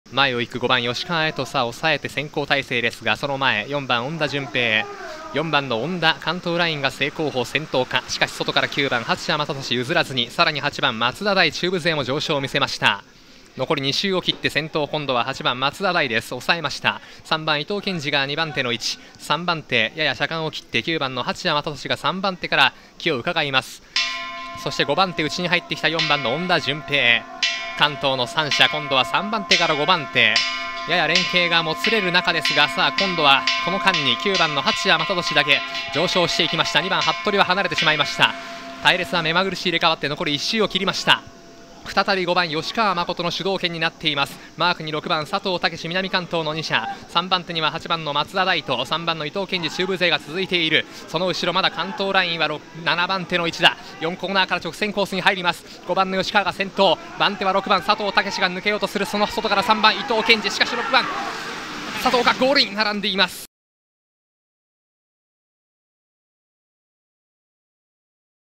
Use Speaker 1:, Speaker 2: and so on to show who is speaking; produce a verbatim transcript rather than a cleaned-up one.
Speaker 1: 前を行くごばん吉川へと差を抑えて先行体制ですが、その前よんばん恩田順平、よんばんの恩田関東ラインが正攻法先頭か。しかし外からきゅうばん八谷正俊譲らずに、さらにはちばん松田大中部勢も上昇を見せました。残りに周を切って先頭、今度ははちばん松田大です。抑えました。さんばん伊藤健二がにばん手の位置、さんばん手やや車間を切ってきゅうばんの八谷正俊がさんばん手から気を伺います。そしてごばん手内に入ってきたよんばんの恩田順平、関東のさん者、今度はさんばん手からごばん手、やや連携がもつれる中ですが、さあ今度はこの間にきゅうばんの八谷正俊だけ上昇していきました。にばん服部は離れてしまいました。隊列は目まぐるしい入れ替わって残りいっ周を切りました。再びごばん吉川誠の主導権になっています。マークにろくばん佐藤武南関東のに者、さんばん手にははちばんの松田大とさんばんの伊藤健二中部勢が続いている。その後ろまだ関東ラインはななばん手の位置だ。よんコーナーから直線コースに入ります。ごばんの吉川が先頭、番手はろくばん佐藤武が抜けようとする。その外からさんばん伊藤健二、しかしろくばん佐藤がゴールイン並んでいます。